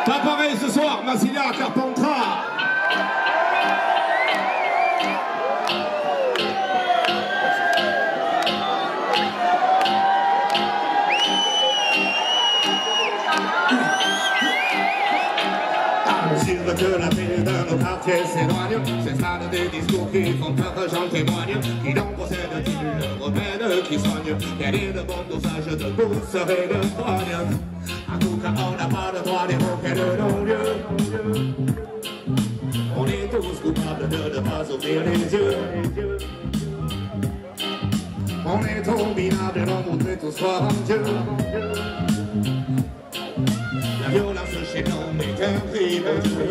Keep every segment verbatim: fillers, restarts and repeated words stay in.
Pas pareil ce soir, Massilia Carpentras. Que la ville de nos quartiers s'éloigne, ces stades des discours qui font peur, j'en témoigne, qui n'en possède-t-il le remède qui soigne, quel est le bon dosage de bourse et de soigne. En tout cas, on n'a pas le droit d'évoquer de non-lieu. On est tous coupables de ne pas ouvrir les yeux. On est trop minables d'en montrer tous foi en Dieu. La violence chez l'homme est un crime.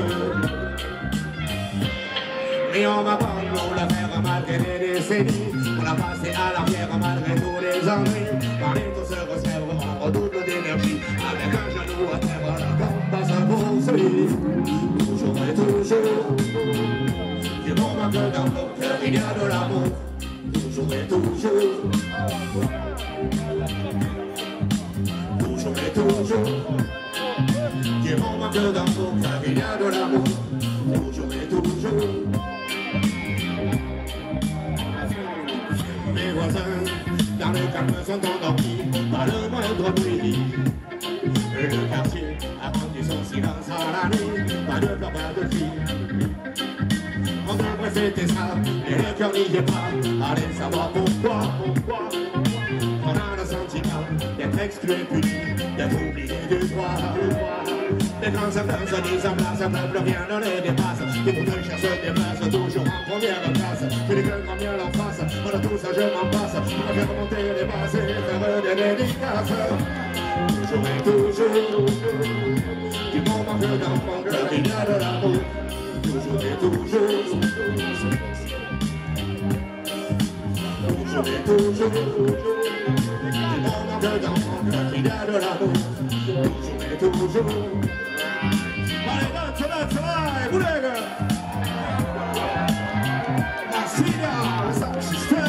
Mais on va prendre la faire malgré les décennies. On l'a passé à l'arrière malgré tous les ennuis. Par les tous se resserre, on redouble d'énergie. Avec un genou à terre, la combat se poursuit. Toujours et toujours. Du moment que dans nos cœurs il y a de l'amour. Toujours et toujours. Toujours et toujours. Du moment que dans nos cœurs il y a de l'amour. Toujours et toujours. Mes voisins, dans le calme sont endormis, pas le moindre bruit. Le quartier a rendu son silence à la nuit, pas de pleurs, pas de cris. On devrait fêter ça, et le cœur n'y est pas. Allez savoir pourquoi, pourquoi. On a le sentiment d'être exclu et puni, d'être oublié du droit. Les grands certains se disent en place, un peuple rien ne les dépasse. Les bouteilles cherchent des places, toujours en première place. Que les gueules bien en face, voilà tout ça je m'en passe. On va faire remonter les basses et faire des dédicaces. Toujours et toujours, du moment que dans mon cœur il y a de l'amour. Toujours et toujours, toujours et toujours, du moment que dans mon cœur il y a de l'amour. Toujours et toujours. Allez, danse, danse, vai, colega! Massilia, Sound System!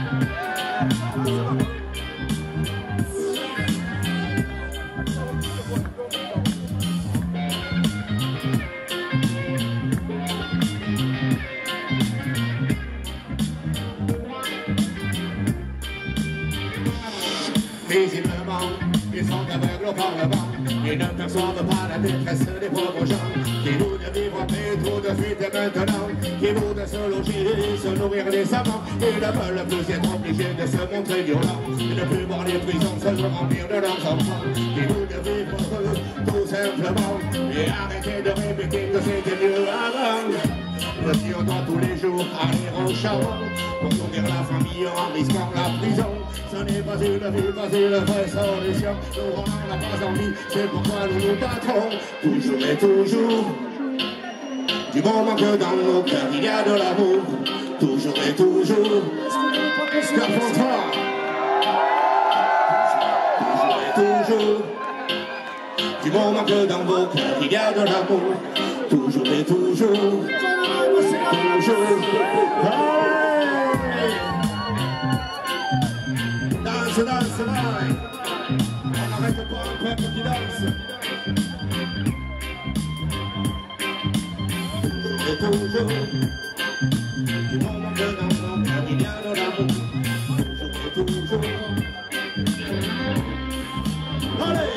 Visiblement, ils sont aveugles au Parlement. Ils ne perçoivent pas la détresse des pauvres gens qui voudraient vivre en paix tout de suite et maintenant, qui voudraient se loger, se nourrir décemment. Ils ne veulent plus être obligés de se montrer violents, et ne plus voir les prisons se remplir de leurs enfants. Qui voudraient vivre heureux, tout simplement, et arrêter de répéter que c'était mieux avant. Petit, on doit tous les jours aller au charbon pour nourrir la famille en risquant la prison. Ce n'est pas une vie, pas une vraie solution. Nous on n'en a pas envie, c'est pourquoi nous nous battons. Toujours et toujours. Du moment que dans nos cœurs il y a de l'amour. Toujours et toujours. Carpentras. Toujours et toujours. Du moment que dans vos cœurs il y a de l'amour. Toujours et toujours. Toujours. Danse, danse, vai. On n'arrête pas un peuple qui danse. Toujours et toujours. Du moment que dans mon cœur il y a de l'amour. Toujours et toujours. Allez!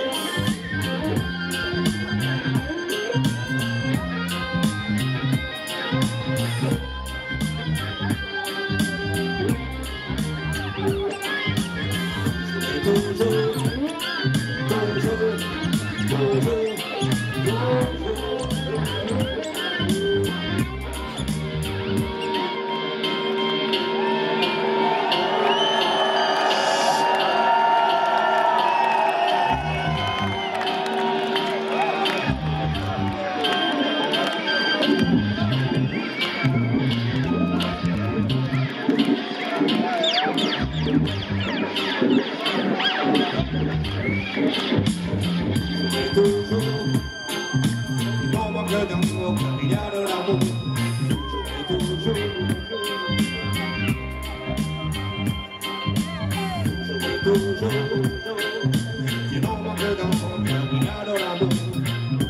Du moment que dans son cœur il y a de l'amour.